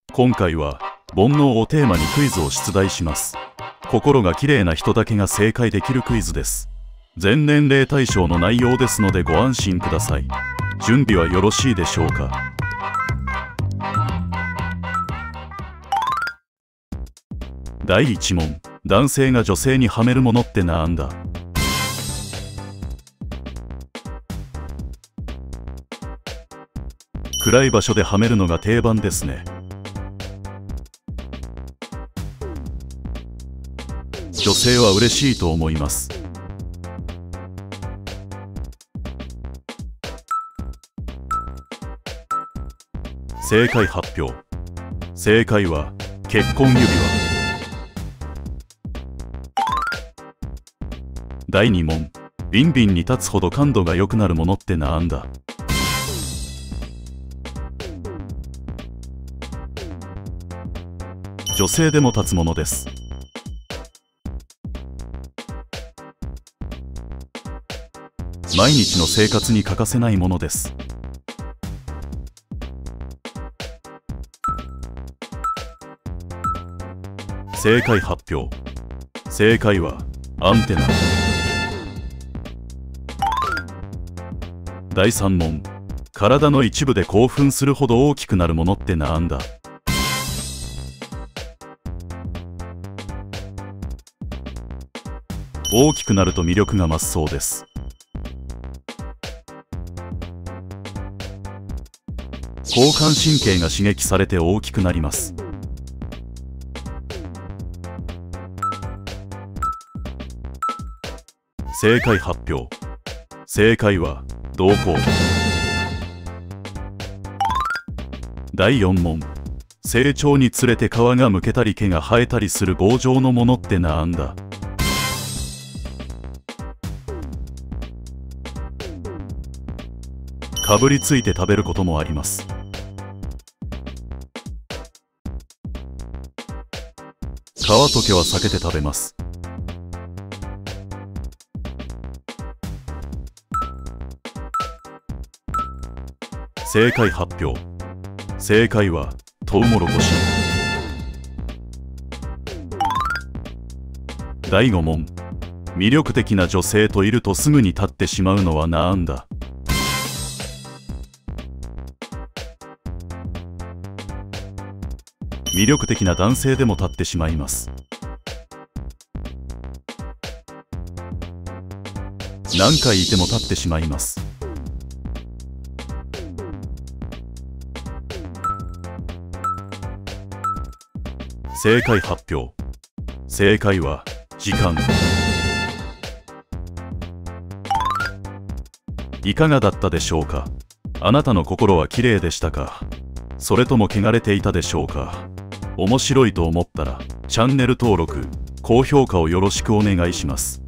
今回は煩悩をテーマにクイズを出題します。心が綺麗な人だけが正解できるクイズです。全年齢対象の内容ですのでご安心ください。準備はよろしいでしょうか。第1問。男性が女性にはめるものってなんだ？暗い場所ではめるのが定番ですね。女性は嬉しいと思います。正解発表。正解は結婚指輪。第2問。ビンビンに立つほど感度が良くなるものってなんだ？女性でも立つものです。毎日の生活に欠かせないものです。正解発表。正解はアンテナ。第3問。体の一部で興奮するほど大きくなるものってなんだ？大きくなると魅力が増すそうです。交感神経が刺激されて大きくなります。正解発表。正解は瞳孔。第4問。成長につれて皮がむけたり毛が生えたりする棒状のものってなんだ？かぶりついて食べることもあります。皮と毛は避けて食べます。正解発表。正解はトウモロコシ。第5問。魅力的な女性といるとすぐに立ってしまうのはなんだ？魅力的な男性でも立ってしまいます。何回いても立ってしまいます。正解発表。正解は時間。いかがだったでしょうか。あなたの心は綺麗でしたか？それとも汚れていたでしょうか？面白いと思ったらチャンネル登録、高評価をよろしくお願いします。